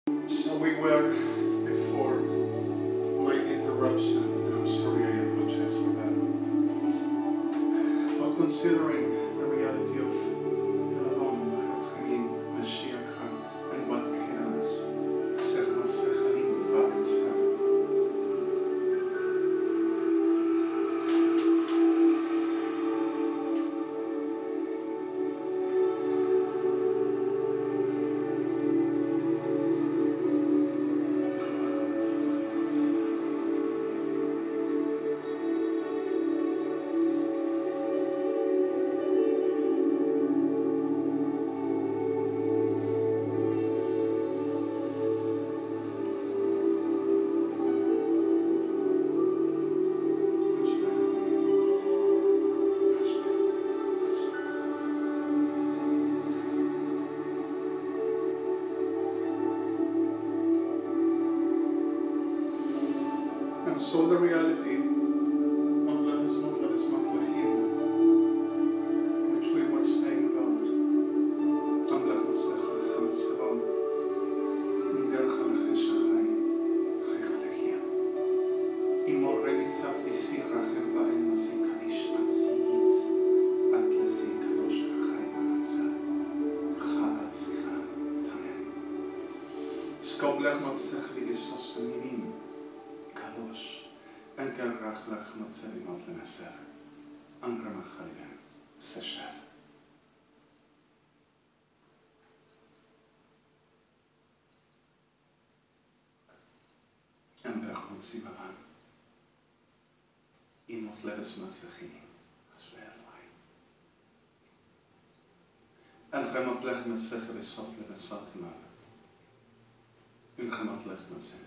So we were before my interruption, and I'm sorry, I apologize for that. But considering the reality of Eladon, Chatzchanim, Mashiach, and what can us, Sechma Sechalim, Ba'ensah. And so the reality of Lefes Motleves Matlachim, which we were saying about, Amlech Masech Hamitzvah, Derech Alechen Shachai, Chaychalechia. Imor Renisat Isi Rachem Ba'en Nasi Kadish Atsi Yitz, Atlesi Kadosh Achai Ma'anza, Cha'atzcha Tanem. Skoblech Masech Ligisos V'Minim, Kadosh, en Gerach Lech Matzeli Matlemeser, Andre Machalivem, Seshev. En Bechot Sibavan, Imot Leves Matzechinim, Ashver Eloi. En Gemat Lech Matzech Vesvat Leves Fatimah, en Gemat Lech Matzena.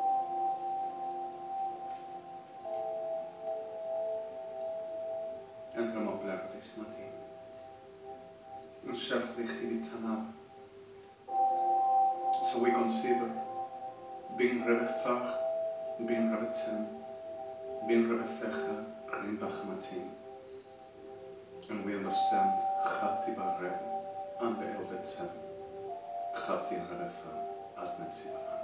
En Gemat Lech Vismatim, en Shef Lichili Tanab. So we consider Bin Rebefach, Bin Rebetem, Bin Rebefecha, Rin Bachmatim. And we understand Chati Barrem, and Be'elvetem, Chati Rebefa, Admet Sibavan.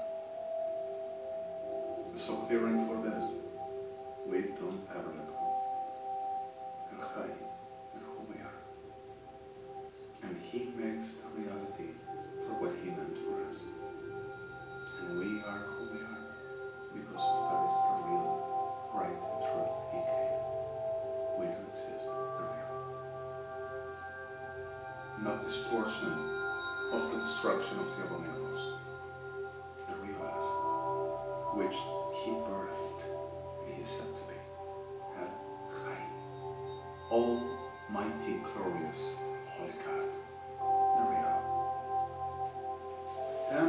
So hearing for this, we don't ever let go. And Chai, and who we are. And He makes the reality for what He meant for us. And we are who we are because of that is the real, right truth He gave. We do exist, the real. Not distortion of the destruction of the abominables. The real us, which He birthed and He is said to be. El Chai. Almighty, glorious, holy God. The real. Then,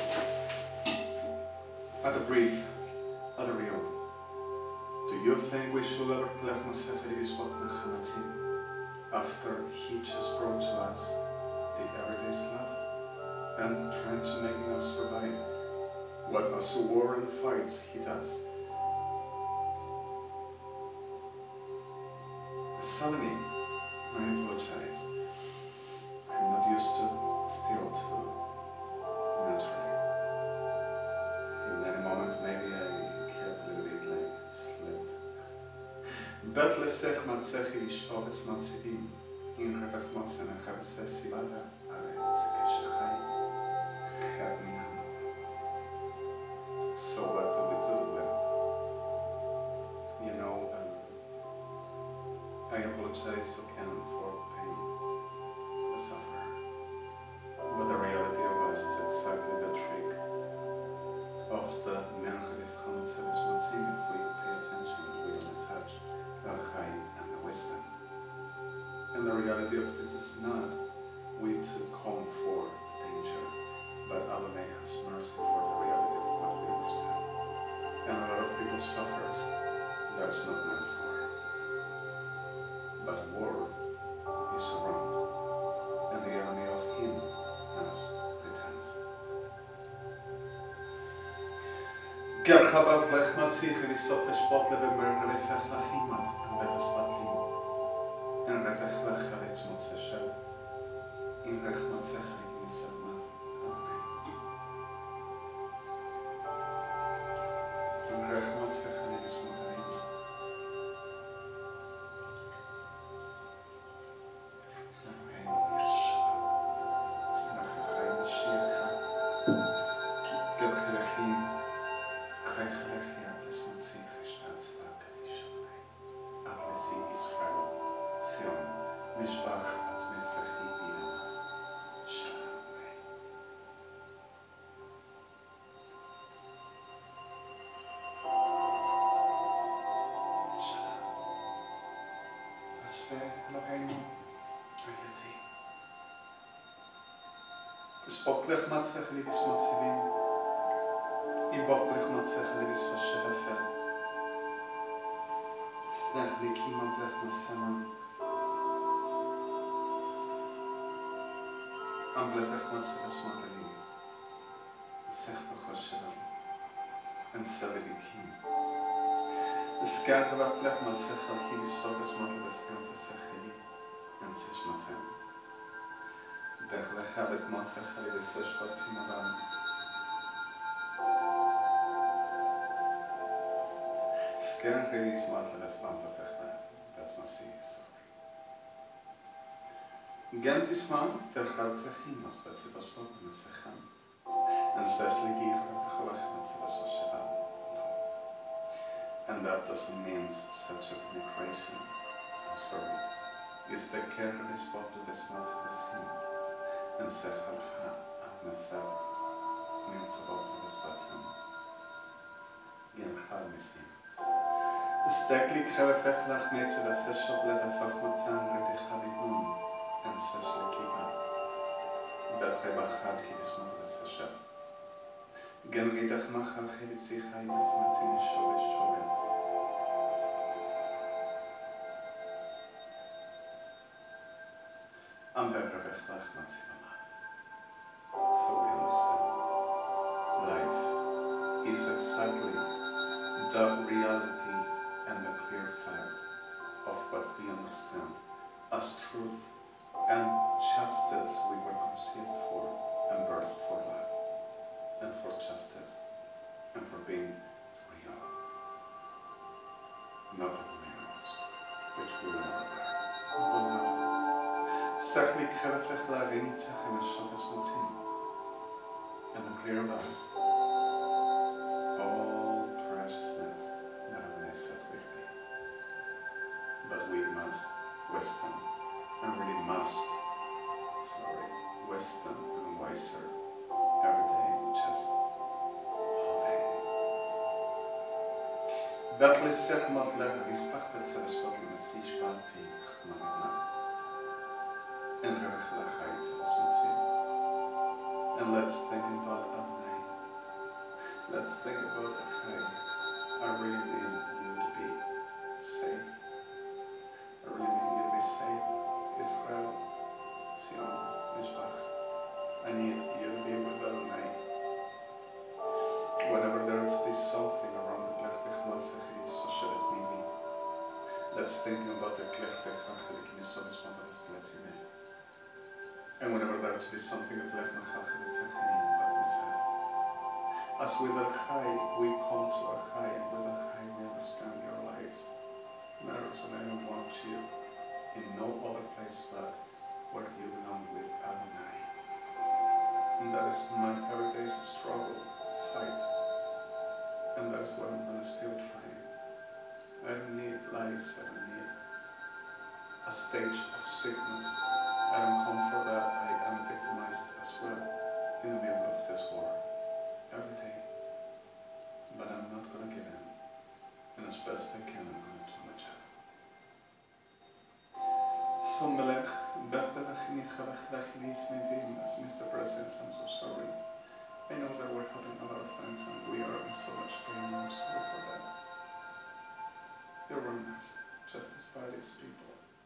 at the brief, at the real, do you think we should ever play Masechet Yisvot Nechamatzim after He just brought to us the everyday stuff and trying to make us survive what us war and fights He does? Suddenly, I apologize. I'm not used to still to naturally. In any moment, maybe I get a little bit like slipped. Bet lesech matzechi lishoves matzivim, in revech matzen and chaves sivada, are tzekeshachai, chadminam. So what do we do with, I apologize again for pain, the sufferer. But the reality of us is exactly the trick of the Menchelis Chametzelis Matzim if we pay attention, we don't attach the Chai and the wisdom. And the reality of this is not we to come for the danger, but Adonai has mercy for the reality of what we understand. And a lot of people suffers that's not meant for. But war is around, and the enemy of Him has pretends. Gerchabat lech matzich v'sof eshpot lebemer refech lachimat and betespatim and retech lech charetz motzeshem in rech matzech nisema. Amen. Spoklich matzechli dis matzivim. Iboklich matzechli dis sosherefer. Snechli kima blech maseman. Amblech matzech mateli. Sech bechoshelam. En selelikim. The skerge wat blech matzech alkim soges matel bestem vesecheli. En sech mafen. Dech lechabit matzecheli de sech vatzimadam. Skerge is matel es bamblech that's my serious. Gentis man ter galplechim as besibas bottom is sechan. And sesli gir cholach matzevas vashavam. And that doesn't mean such a denigration. I'm sorry. It's the careless bottle this matzevasim. And sechalcha at mesel. Means about this basim. Gem chalmisim. Stekli krevefech lach metzevas seshab levefach matzam retichalikun. And seshli kiva. Bet rebachad kidis matlas seshab. Gem ridach machal chilitzichai besmatin shovet shovet. Amber rebech lach matzivama. So we understand. Life is exactly the reality and the clear fact of what we understand as truth and justice we were conceived for and birthed for life and for justice and for being real, not of miracles, which we will not aware. We will not. Sechli khelefech la'arini tzechem eshaves motzim. And the clear of us, all preciousness that Adonai said will be. But we must wisdom, and really must, wisdom and wiser every day, just holding. Battle sech mat lever is pachtet zeres battle mesish vati chmanitna. En revich lachait as motzim. And let's think about Adonai. Let's think about Achai. I really mean you to be safe. I really mean you to be safe. Israel, Sion, Mishpach. I need you to be with Adonai. Whenever there is to be something around the Klechpech Matzech, Sosherech Mimi. Let's think about the Klechpech Achalik Misovis Montavis Plesime. And whenever there is to be something of Lech Machach is but myself. As with Achai, we come to Achai, and with Achai we understand your lives matters, and I don't want you in no other place but where you belong with Adonai. And that is my every day's struggle, fight. And that is what I'm going to still try. I don't need lies, I don't need a stage of sickness. I don't come for that. I am victimized as well in the middle of this war every day. But I'm not going to give in. And as best I can, I'm going to do my job. So Melech, Mr. President, I'm so sorry. I know that we're having a lot of things and we are in so much pain. I'm sorry for that. They wrong us, just as bad as people.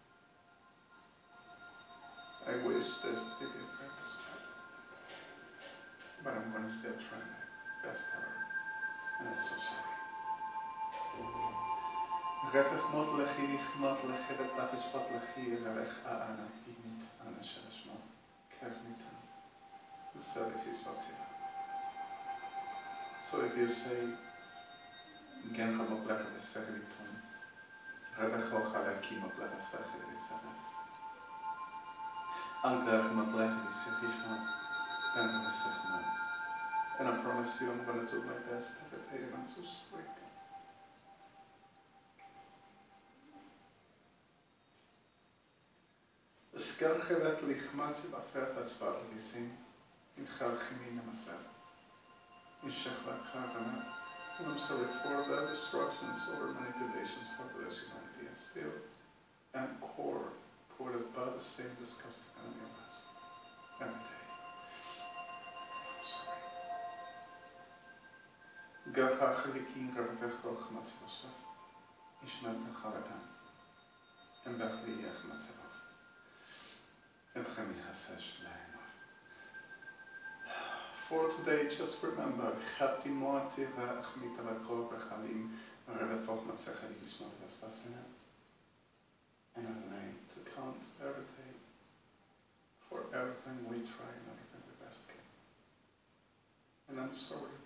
I wish this to be different as well. But I'm going to still try my best ever. And I'm so sorry. Refech mot lechi nichmat lechebet lafishpat lechi rech a'anatimit anashashmo kernitan. So if you say Gen chamot lechet eseriton Refech ochaleki mot lechet fechet eseriton Angrech mot lechet eseriton and I promise you I'm going to do my best every day and I'm so sorry. Skerchevet lichmatzi bafert as vatlisim in chalchimina masel in shechvat kagana. And I'm sorry for the destructions or manipulations for the humanity and still and core ported by the same disgusting enemy of us every day. Gakhaliki Ravako Matsosov, Ishmat Haladan, and Bethli Yachmatsov, and Chemi Hasesh Lainov. For today, just remember, Chati Moativa Achmitava Korbachalim, Revetov Matsachali Ishmat Vaspasina, and Adonai to count everything, for everything we try and everything we best can. And I'm sorry.